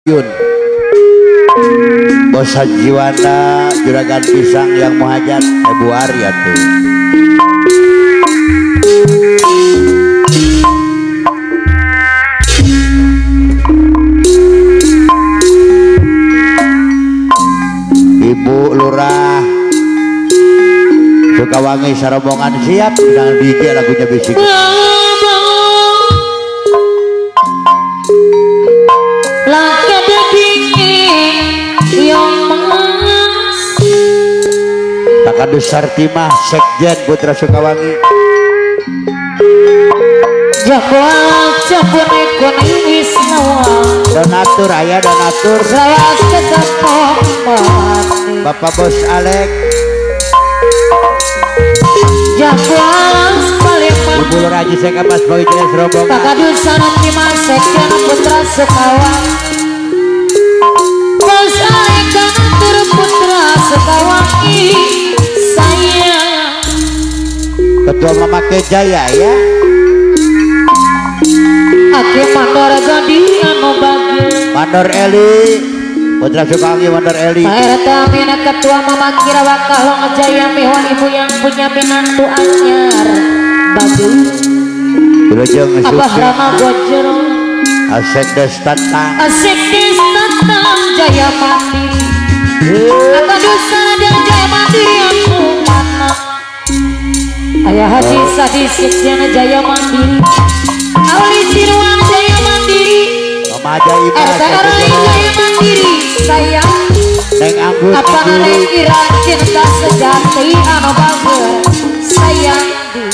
Yun Bos Haji Wanda Juragan Pisang yang muhajat Februari atuh. Ibu Lurah Sukawangi sarombongan siap dengan DJ lagunya bisik. Takadus Sartimah Sekjen Putra Sukawangi donatur ayah donatur Bapak Bos Alek Ibu Luraji Sekamas bagi jenis rombongan Takadus Sartimah Sekjen Putra Sukawangi Bos Alek donatur Putra Sukawangi Ketua Mama Kejaya ya Aki Mandor Gadi anu bagi Mandor Eli Putra Sukawangi Mandor Eli Pak RT Amina Ketua Mama Kira Wakalong Jaya Mihwa Ibu yang punya pinantu anyar bagi Wilujeng Abah Rama Gojero Asek Destatang Jaya Mandiri Akadus Saradil Jaya Mandiri aku mana Ayah Haji Sadi Sikjana Jaya Mandiri Auli Sirwan Jaya Mandiri Mama Ajaib RT RI Jaya Mandiri sayang Neng Anggur apa neng kira cinta sejati anu bager sayang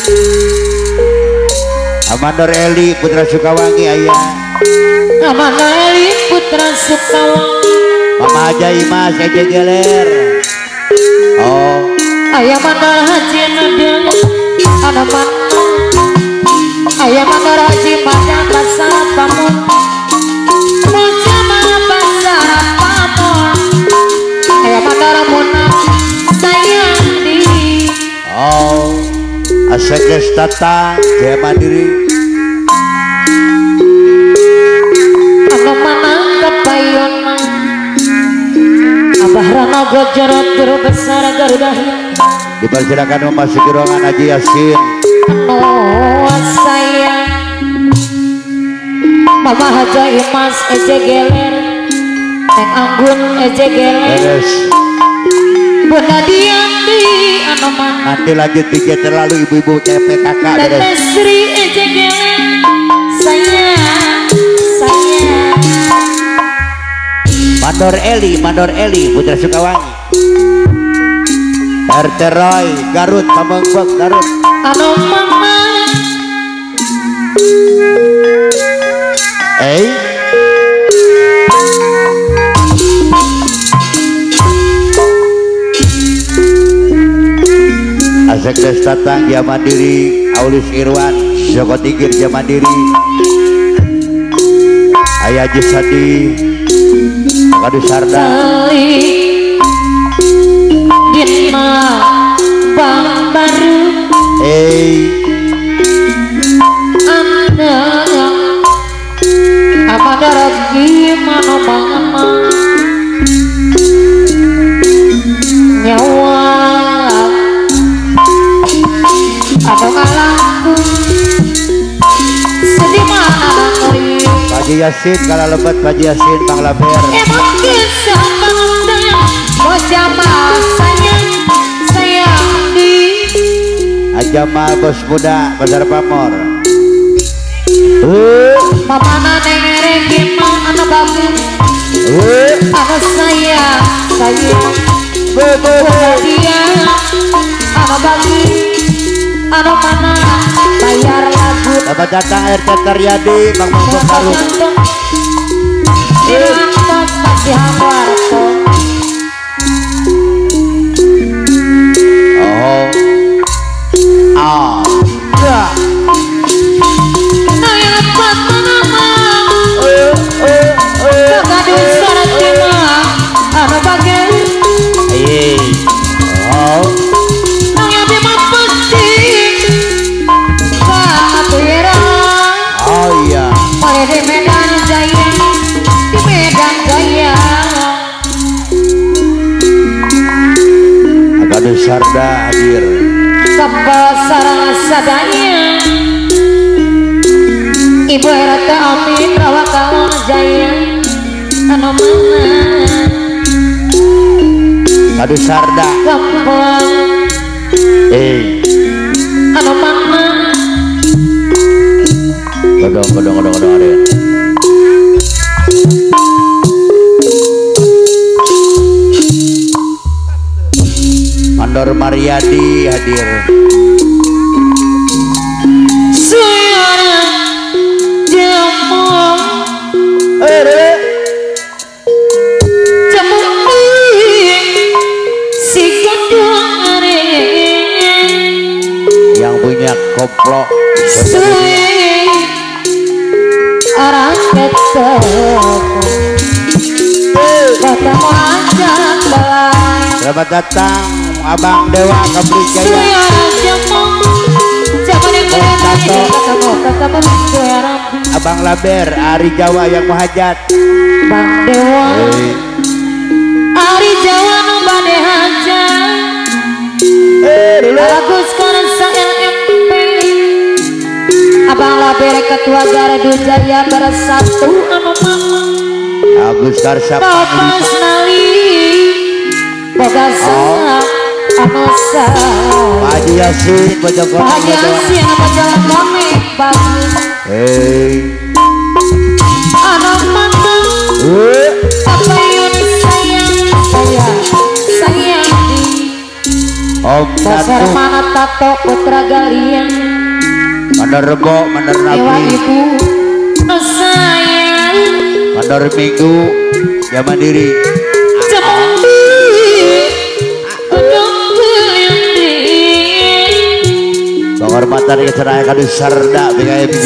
Amandor Eli Putra Sukawangi ayah Amandor Eli Putra Sukawangi Mama Ajaib Mas Eje Geler oh ayah Mandor Haji Nadel ada mana ayah Mandor Haji Madang Pasar Pamun Mujama Pasar Pamun ayah Mandor Munaf sayang di oh Asek Destatang Jaya Mandiri anu mana kepayon Abah Rana Gojero Guru Besar Garuda Hitam dipersilakan memasuki ruangan Haji Yasin sayang Mama Haja Imas Eje Geler Neng Anggun Eje Geler beres Bunda Diandi anu mana nanti lanjut tiga terlalu ibu-ibu TP kakak beres Teteh Sri Eje Geler sayang Mandor Eli Putra Sukawangi RT Roy Garut Pamengbek Garut anu mama Asek Destatang Jaya Mandiri Aulis Irwan Joko Tingkir Jaya Mandiri Ayah Haji Sadi Kadus Sarda Dina Bang Baru Anda Amanda Ragi Mano Mama Nyawa Ada malangku Sedih mana nangri Haji Yasin kala lebat Haji Yasin Bang Laber Emang kisah bangsa Mojama sayang di Ajamal Bos Muda Pasar Pamor Mama neng Regima anu bagus anu sayang dia anu bagus anu mana bayar lagu Bapak datang RT Taryadi Bang Mongkok Karung Dirangkot masih Hamwarto Medan Kadu Sarda hadir. Sambal sarang sadaya Ibu Rata Amin Rawa Kalon Jaya anu mana Kadu Sarda Kampung anu mana Godong ada. Mandor Mariadi hadir. Suara jamu jamu si gadare Yang punya koplo orang ketemu ketemu aja belai. Selamat datang Abang Dewa Kabri Jaya. Abang Laber Ari Jawa yang muhajat. Bang Dewa Ari Jawa nu bade hajat. Agus Karsa LMP Abang Laber Ketua Gardu Jaya bersatu anu mama Agus Karsa Topas Nali Boga Sangap anu sah Pak Haji Yasin Bojongkong. Pak Haji Yasin Bojongkong kami anu mata apa yun sayang Om dasar Datu mana tato putra galian Mandor Rebo Mandor Dewa Nabi ibu sayang Mandor Minggu Zaman Diri penghormatan kecerdasan Kadu Sarda BKMJ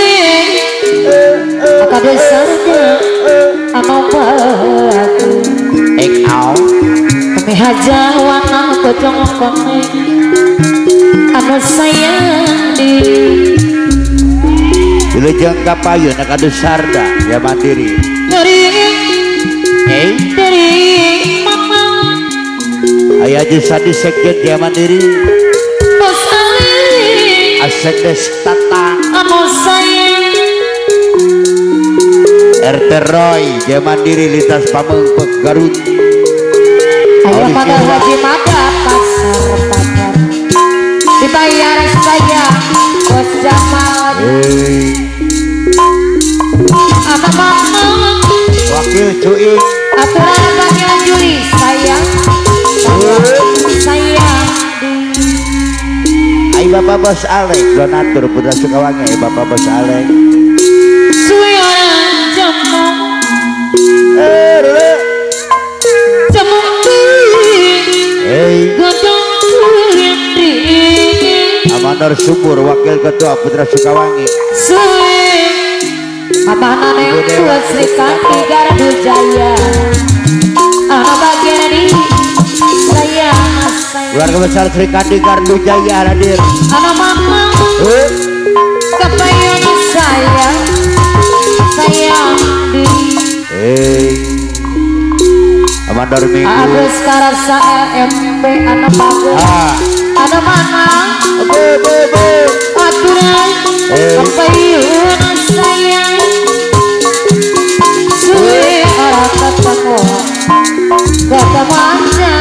Kadu Sarda anu baku Ekau kami haja wana bojong kone anu sayang di Wilujeng Kapayun Kadu Sarda Zaman Diri dari mama Ayah Jusadi Sekjen Zaman Diri Bos Ali Asek Destata anu sayang RT Roy Zaman Diri Lintas Pamengpek Garut. ayo pada Haji Mada pasar pasar dibayar saya Bos Jamal apa mama Wakil Cuing aturan bagian Juli sayang Ay Bapak Bos Alek donatur Putra Sukawangi. Ay Bapak Bos Alek suara jamu jamu godong kulit Amanor Subur Wakil Ketua Putra Sukawangi. Abana neng tua Sri Kandi Gardu Jaya anak bagian ini sayang Keluarga besar Sri Kandi Gardu Jaya hadir. anak mama kepayon sayang di Amanor Minggu Agus Karsa LMP anak bagus anak mana aturan kepayon sayang suwe orang ketemu ketemu aja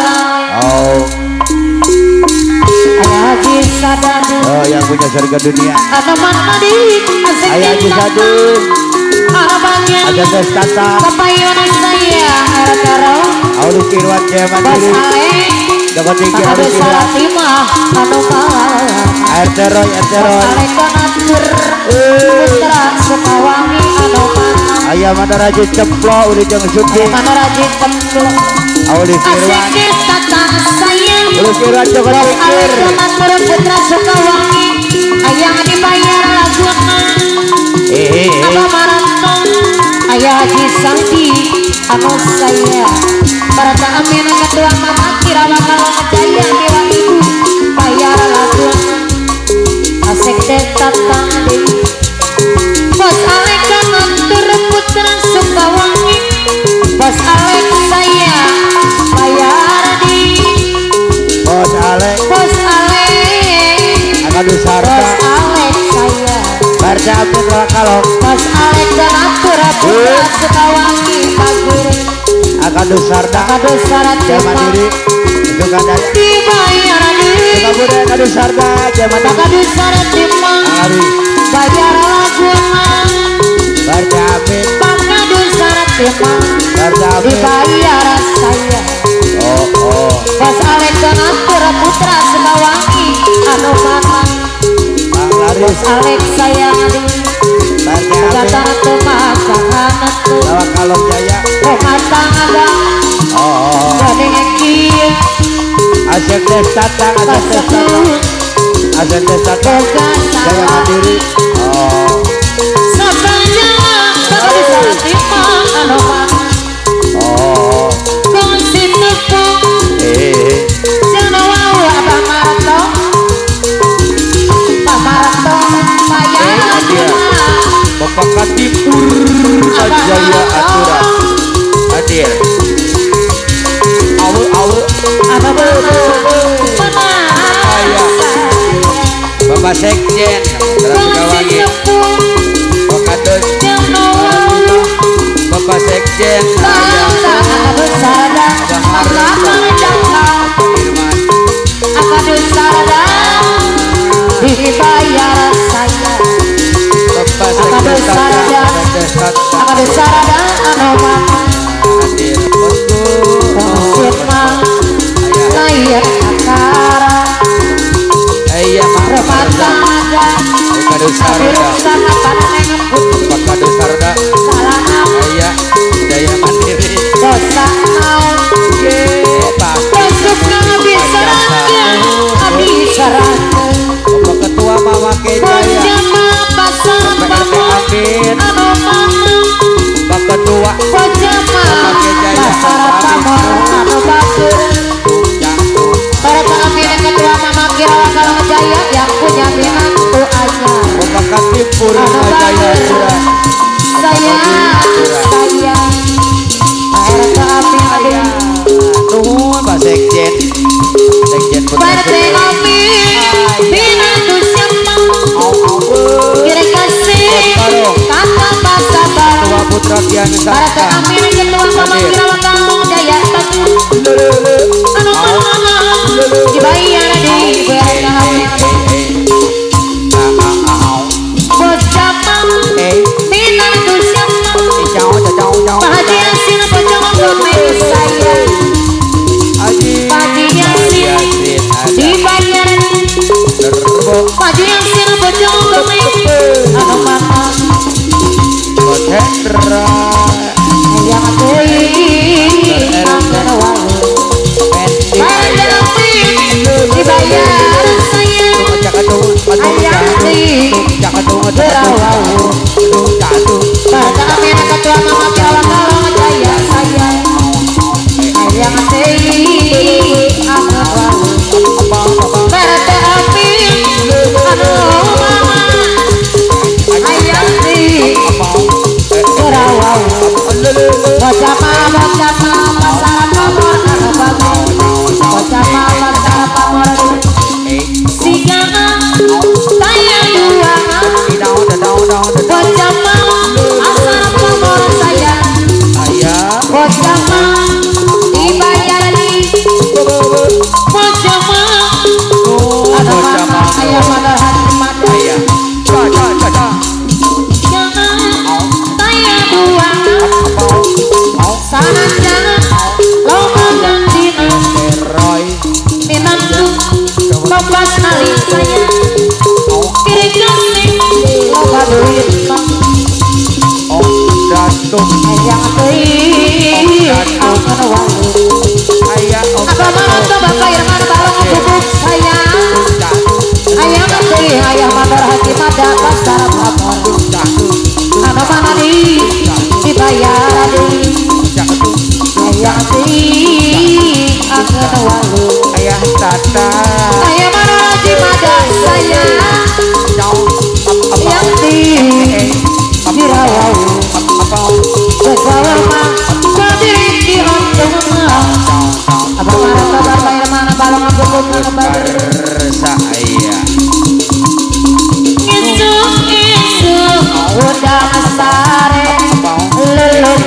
Ayah Haji Sadadu yang punya surga dunia. anak mana di asik Ayah Haji Sadu anak bagian ada Destata kepayon saya Karo Aulus Irwan Zaman Bos Diri Ale Joko Tinggi Kakak Aulus Desa Irwan Latimah anu kalah RT Roy Ale Donatur Putra Sukawangi anu mana Ayah Mana Raja Cemplo Wilujeng Suki mana rajin templo Aulus asik Irwan tata sayang Aulus Irwan Joko Ale Tinggi Donatur Putra Sukawangi ayang dibayar laguna Abah Maratong Ayah Haji Sandi anu saya Barata Amin Ketua Mama Kirawa Kalong Jaya Dewa Ibu bayar laguna asik tetang di Bos Alek Donatur Putra Sukawangi Bos Alek saya bayar di Sekawangi Bagir Akadus Sarda Akadus Sarat Jaya Mandiri Sukadaya dibayar di Sukabumi Akadus Sarda Jaya Mandiri Akadus Sarat Timang Ari bayar Laguna Barjamin Akadus Sarat Timang Barjamin dibayar saya Oh Bos Alek Donatur Putra Sekawangi anu mana Bang Laris Alek sayang di Barjamin Kata pemasangan itu Jawa Kalong Jaya Pematang ada Oh Jadi ngekir Asyik Destatang Asyik Destatang Jaya Mandiri Oh Sabang Jawa Bakal bisa timang anu mana Oh Kongsi tepung Jangan wau Abang Marto Pak Marto Bayar Bapak Katipur Jaya Aturan hadir Awe Apa Bapak Sekjen Sekawangi Bapak Dos Bapak Sekjen dibayar saya Bapak Sekjen Akadus Sarada anu mama hadir Bosku Sirma Layar Akara Iya Repata ada Akadus Sarda Sana paneng Bapak Kadus Sarda Salah Iya Jaya Mandiri dosa naon besok abis serangkeun abis serangkeun Bapak Ketua Mama Kejaya Bojama pasar pamor anu mana Bapak Ketua Bojama pasar pamor anu batur Para kami ketua Mama Kirawa Kalong Jaya yang punya binatu anyar Bapak Katipur Jaya Aturan saya para kami ada Nuhun Pak Sekjen Partai kami binatu siapa kira kasih kata bahasa baru Ketua Putra Kian para Santa kami ketua Mama Kirawa Kalong Jaya anu mana dibayar di kami bocah binatu siapa Haji Yasin bocah kami saya Haji Yasin dibayar Haji Yasin bocah kami anu mana Hendra yang teuing anggar wae dibayar saya ayati berawau pada kami ketua Mama Kirawa Kalong Jaya saya ayang teuing anggar wae pada kami anu mama ayang teuing berawau bocah pasar pamor anu bagus bocah pasar pamor siga saya dua bocah pasar pamor saya bocah dibayar di bocah ada mama ayah pada hati mata saya dua sana jangan lomba gantina minantu bablas kali saya kiri kasih loba duit ayang teuing anggar wae apa mana bapak Irman balong bubuk saya ayang teuing ayah mandor hati mada pasar pamor anu mana dibayar di ayang teuing anggar wae Ayah Tata ayah mana hati mada saya yang dirawau sekolah mah berdiri di ontong abang marah bapak Irman balong bubuk anu baru Saya isuk udah sare lelu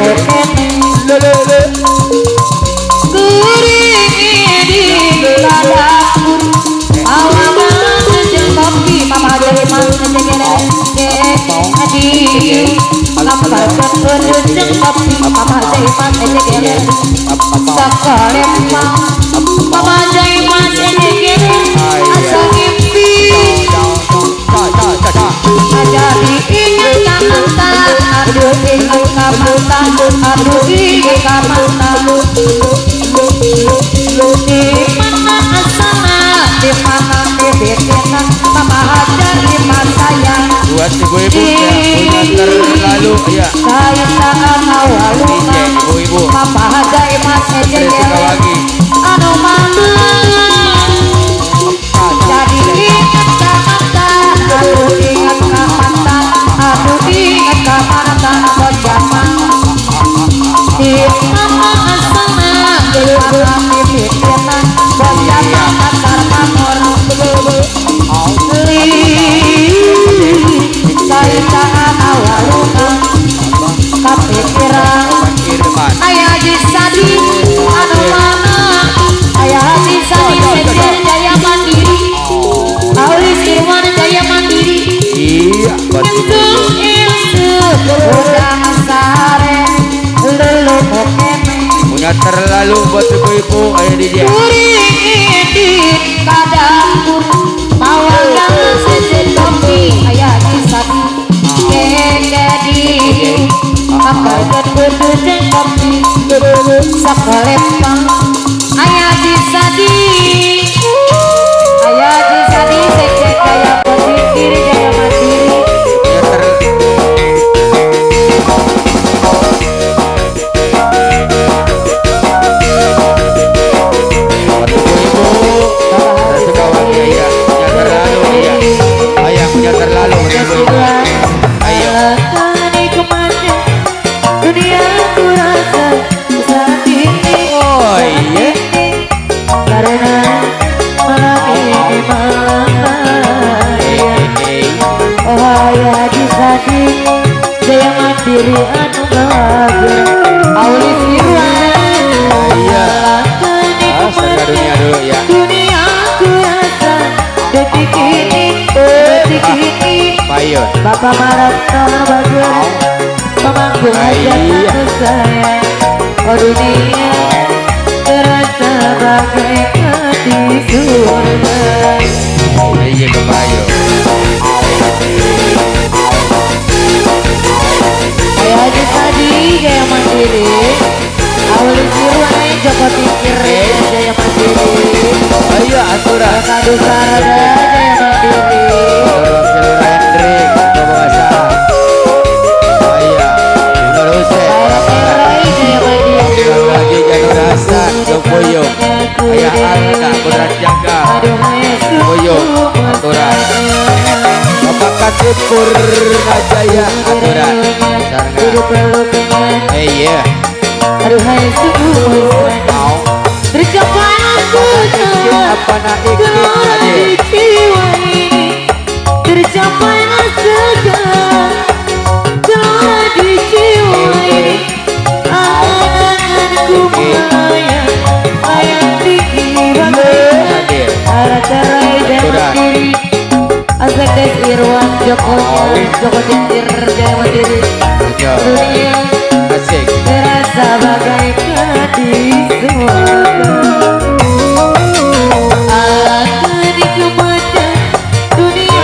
Sakalempang Mama jai mas ejekin asal ngimpi aja diingat kamantan aduh ingat kamantan aduh ingat kamantan di mana asana di mana bibitnya Mama hajar di sayang buat ibu-ibu yang punya terlalu ya saya tangan awalu ibu-ibu Mama hajar mas ejekin anu mana jadi ingat kamantan aduh ingat kamantan aduh ingat kamantan bojaman di mana asana di mana bibitnya bojaman antar pamor saya tangan awaluna kepikiran ayah Haji Sadi anu mana ayah Haji Sadi Sekjen Jaya Mandiri Aulis Irwan Jaya Mandiri iya udah sare lelu pokeme punya terlalu buat ibu-ibu ayo DJ kuring kadangkur mawagang sejen kopi ayah Haji Sadi kekedi apa dan berduduk kopi sakalempang ayah Haji Sadi ayah Haji Sadi sekjen Jaya Mandiri Jaya Mandiri Jaya Mandiri anu bahagia Aulis Irwan iya dunia dulu ya dunia ku rasa detik ini payun Bapak Maratna bagus pemangku hajat saya oh dunia terasa bagaikan di surga iya kepayun Ayah Haji Sadi Jaya Mandiri Aulis Irwan Joko Tingkir Jaya Mandiri ayo aturan Kadu Sarada Jaya Mandiri seluruh Hendrik coba bahasa ayah terus Rai Jaya Mandiri lagi Janur Hasan Jokoyo ayah Arna Berat Jaga Jokoyo aturan Bapak Katib Purnajaya aturan iya aduh hai sungguh tercapai aku apa naik jiwa ini tercapai segala telah di jiwa ini anganku ayah tinggi bagai arah cerai dan mandiri Asek Irwan Joko Tingkir Jaya Mandiri dunia asik terasa bagaikan di surga akan dikematan dunia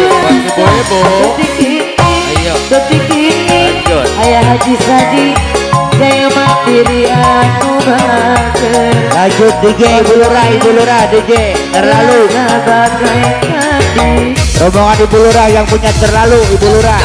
detik ini ayah Haji Sadi Jaya Mandiri anu bahagia lanjut DJ Ibu Lurah DJ terlalu bagaikan di rombongan Ibu Lurah yang punya terlalu Ibu Lurah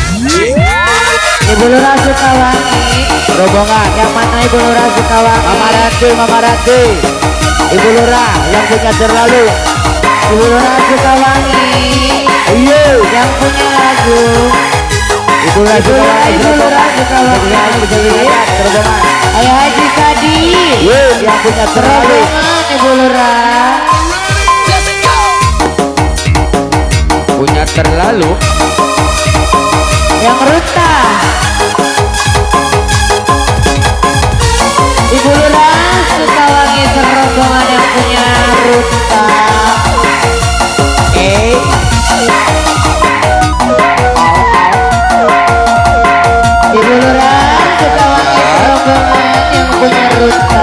Ibu Lurah Sukawangi rombongan yang mana Ibu Lurah Sukawangi Mama Rati Ibu Lurah yang punya terlalu Ibu Lurah Sukawangi iya yang punya lagu Ibu Lurah Sukawangi rombongan ayah Haji Sadi yang punya terlalu rombongan Ibu Lurah punya terlalu yang ruta Ibu Lurah Sukawangi serombongan yang punya ruta Ibu Lurah Sukawangi serombongan yang punya ruta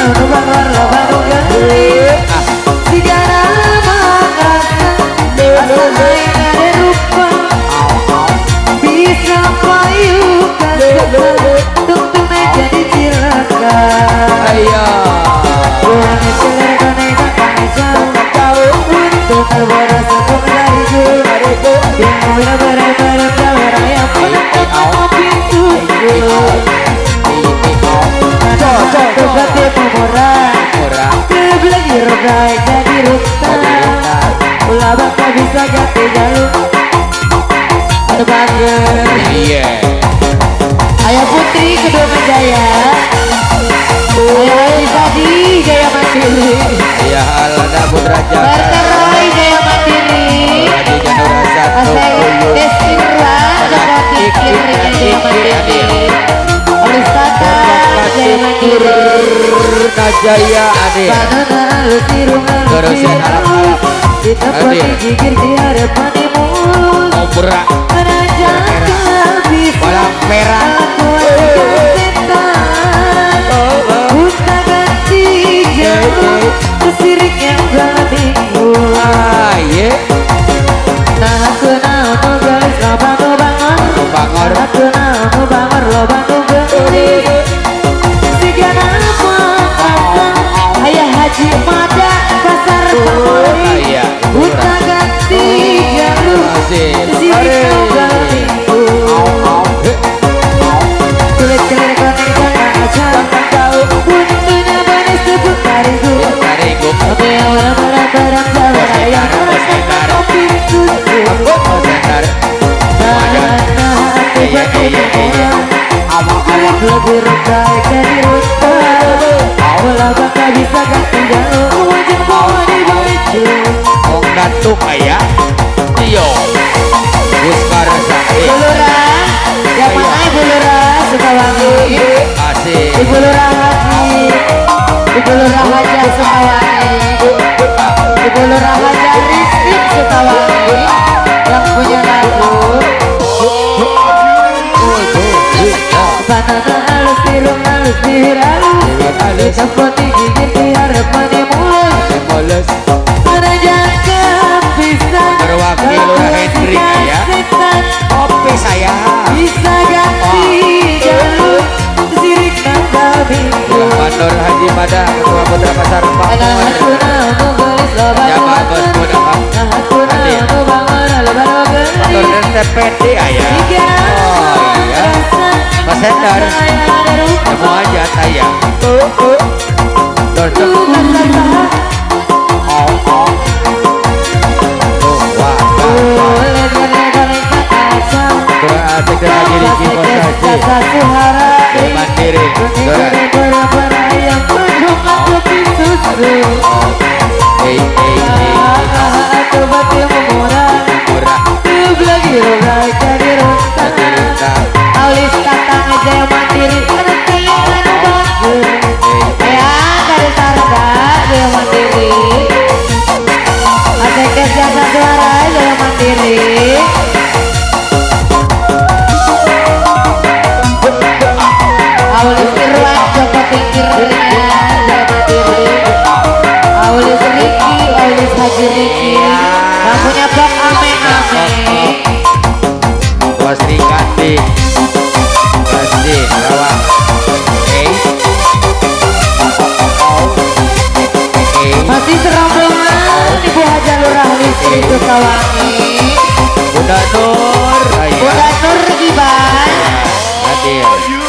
bisa ganti jalur terbager. Iya. Ayah Putri kedua Jaya. Ayah Tadi Jaya Mandiri. Iya Alada Putra Jaya. Berterai Jaya Mandiri. Raja Janura Satu. Desirwa seperti kirinya Jaya Mandiri. Olistata Jaya Mandiri. Jaya Ade. Terusin alam-alam. Kita pasti jikir di hadapanmu. Obrak Walang merah Buta ganti jalur Kesirik yang berbingung. Nah aku naon guys lobang nu bangor. Aku naon bangor lobang nu gede. Siga nama pasang Ayah Haji Mada pasar Pamori. Buta ganti jalur Kesirik yang berbingung. Kulit-kulit konek jangan aja Buntunya banis tepuk tariku. Tapi orang-orang jalan ayam merasakan kopi susu. Nah hati berkumpulan Kulit lebih rendah dari runtah. Bola bangga bisa ganti jalur. Wajah bawa di baju Ong datuk ayah Tio Buskar Sakti Bulurah. Yang mana Ibu Lurah Sukawangi? Asik. Ibu Lurah Haji. Ibu Lurah Haja Sukawangi. Ibu Lurah Haja Rizky Sukawangi yang punya lagu Banana halus dirung halus dihiralus Dicopoti gigit diharapani mulus Menanjakan pisang Berwakil Lurah Hendrik ya Kopi saya bisa ganti jalur Sirik nambah bingung. Mandor Haji Mada Ketua Putra Pasar Pamor. Jabat Bos Muda Mandor dan TPD ayah. Oh iya Mas Hendar Temu aja tayang Dorcok Asik dan haji di kibos haji Mandiri yang berjumlah lebih susu. Coba dia murah lagi rogai dari rontan. Aulis tatang aja yang mandiri Keretian bagus. Ya dari sarga Jaya Mandiri. Asik jasa suara Jaya Mandiri. Aulis Irwan Joko Tingkirnya Jaya Mandiri. Aulis Riki, Aulis Haji Riki. Rambutnya bak ame-ame. Bos Rikandi Pasti Rawang. Masih serombongan Ibu Haja Lurah Rizky Sukawangi. Bunda Nur Bunda Nur Giban hadir.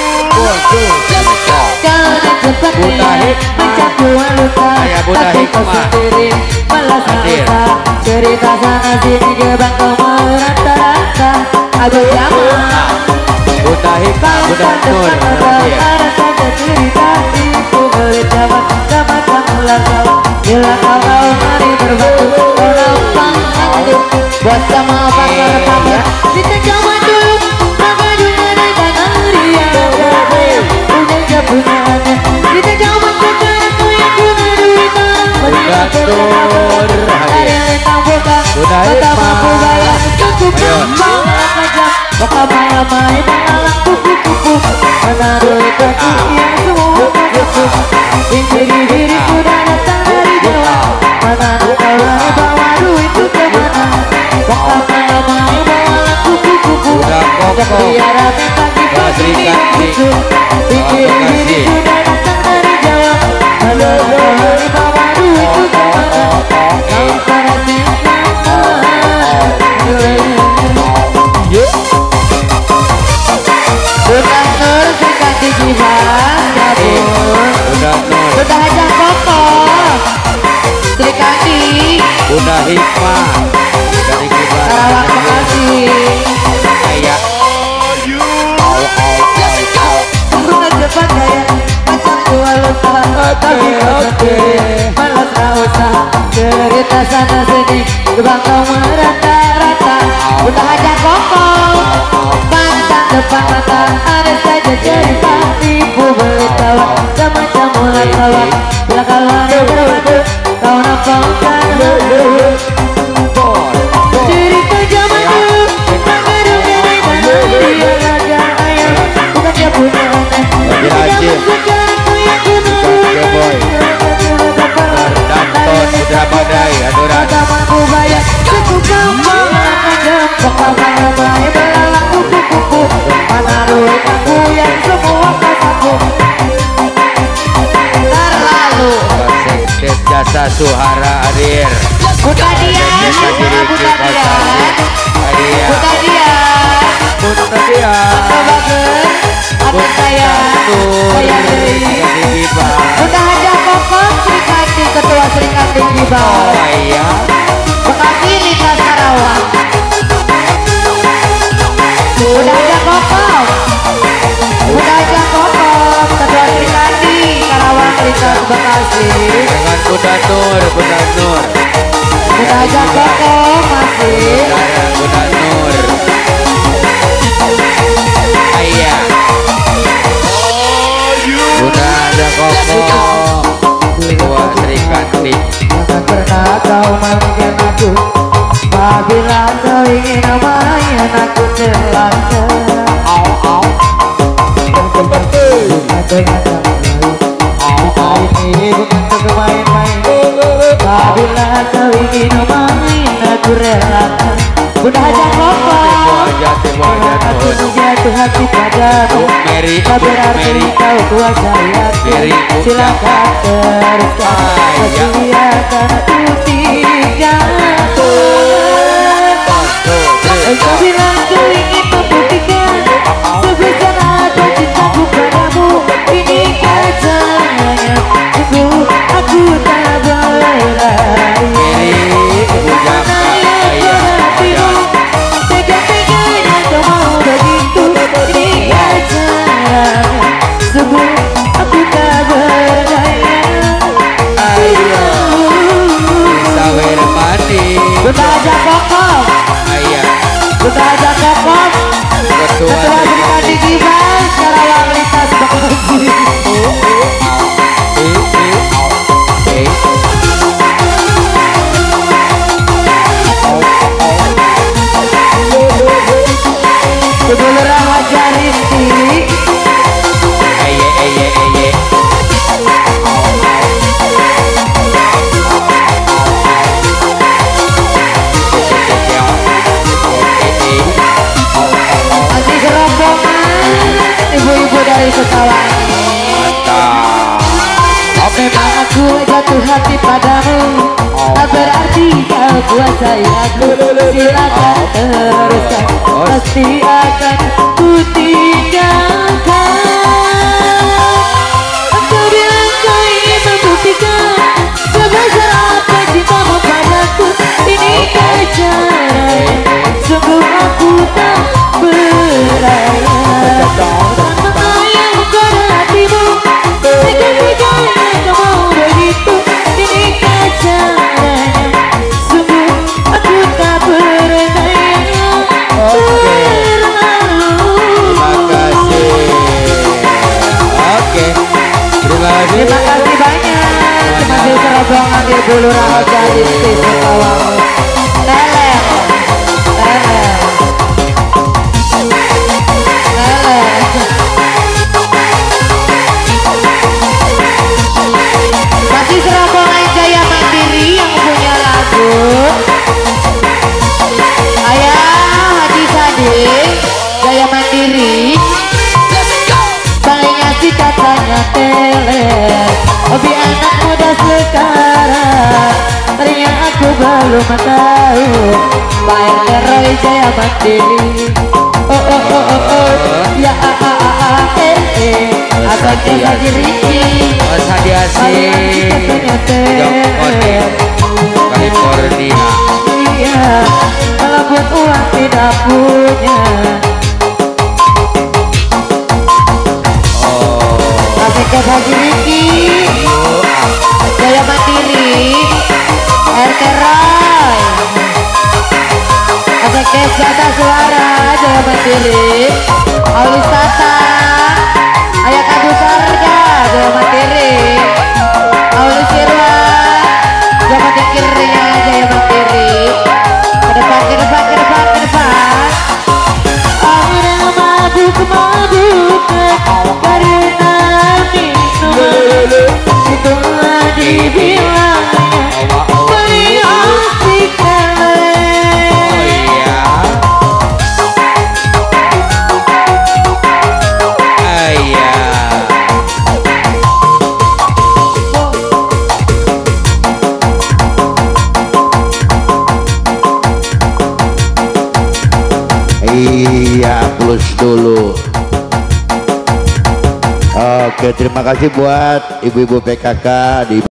Jangan cepat mencakuan luka. Tapi kau sendiri malah sangka. Cerita sana sini gebang kau merata-rata. Aduh jangan Bunda Hikmah Bunda Nur ada saja cerita itu berjalan sama kamu langsung. Bila kau mari berbatu kau nampang hantu. Buat sama pamer-pamer kita zaman dulu. Maka juga ada tangan ria. Punya-punyanya kita zaman sekarang tuh yang punya duit orang. Bunda Nur ada lentang buka kata mampu bayar cukup gampang aja. Baka maya-maya mengalang kupu-kupu. Mana duit kaki yang semua cukup. Diri sudah datang dari Jawa. Mana kawani bawa duit itu kemana? Waktu main bawa kupu-kupu. Biar pagi pagi kupu. Diri sudah datang dari Jawa. Mana kawani bawa duit itu kemana? Kau perhatian Sudah Nur sudah digibas gabung. Sudah aja kokoh Sri Kandi. Udah hikmah dari kibar Sarawak Bekasi. kayak Sudah cepat gaya macam dua lupa. Tapi oke malas gak usah cerita sana sini. Gebang kau merata-rata. Udah aja kokoh pantang depan mata. Ada saja cerita tipu beli tawa. Macam mulat tawa. Bila kawan berwadu kau nampakkan cerita zaman dulu. Mengadu nenek tanah dia raja ayam. Bukan dia punya anak. Rajin Boy Danton Putra Badai Adoran Tamanku bayar cukup gampang. Pokoknya baik belalang kupu-kupu. Mana duit aku yang semua kasaku. Terlalu Sekdes Jasa Suhara Hadir buka dia, buka dia, buka dia. Putra dia Atau bagus, atau saya beri. Udah aja kokoh Sri Kandi, ketua Sri Kandi Giba. Oh iya Bekasi Lita Sarawak. Udah aja kokoh, udah aja kokoh, ketua Sri Kandi Sarawak Lita Bekasi. dengan Kuda Nur Udah aja kokoh masih. Kuda Nur iya udah ada kokoh Ketua Sri Kandi Jangan pernah kau manggil aku. Apabila kau ingin main aku celaka. Dengan ini bukan untuk main-main. Apabila kau ingin main aku relakan. Udah aja kokoh aku jatuh hati padamu. Tak berarti kau kuasai aku. Silakan teruskan. Biarkan aku tinggalkan. Engkau bilang kau ingin membuktikan sebesar apa cintaku padamu. Ini caranya sungguh aku tak boleh lari. Mana yang berhatimu tega-teganya kau mau begitu. Ini caranya sungguh aku tak berdaya. Sawer mati Buka aja kokoh, buka aja kokoh. Ketua Ketua Sri Kandi Giba Sarawak Lintas Bekasi. Sebelum wajah rinti. Masih serombongan ibu-ibu dari Sekawangi. Memang aku jatuh hati padamu. Tak berarti kau kuasai aku. Silakan teruskan. Pasti akan ku tinggalkan. Engkau bilang kau ingin membuktikan sebesar apa cintamu padaku. Ini caranya sungguh aku tak berdaya. Mana yang menggoda hatimu tega-teganya kau mau begitu. Ini caranya sungguh aku tak berdaya. Terima kasih banyak. Masih serombongan di Bulu Raja di Sekawangi. Leleh, leleh, leleh. sekarang ternyata aku belum tahu Pak RT Roy Jaya Mandiri. Oh oh oh oh oh ya abang Jaya Mandiri. Mas Hadiasi Jongkone California. Iya kalau buat uang tidak punya. Ke Haji Riki Jaya Mandiri RT Roy ACK Jata Suara Jaya Mandiri Aulis Tata Ayah Kabu Sarga Jaya Mandiri Aulis Irwan Jaman Dekirnya Jaya Mandiri ke depan ke depan ke depan ke depan. Orang mabuk-mabuk karena itulah dibilangnya beri asik iya plus dulu. Oke, terima kasih buat ibu-ibu PKK di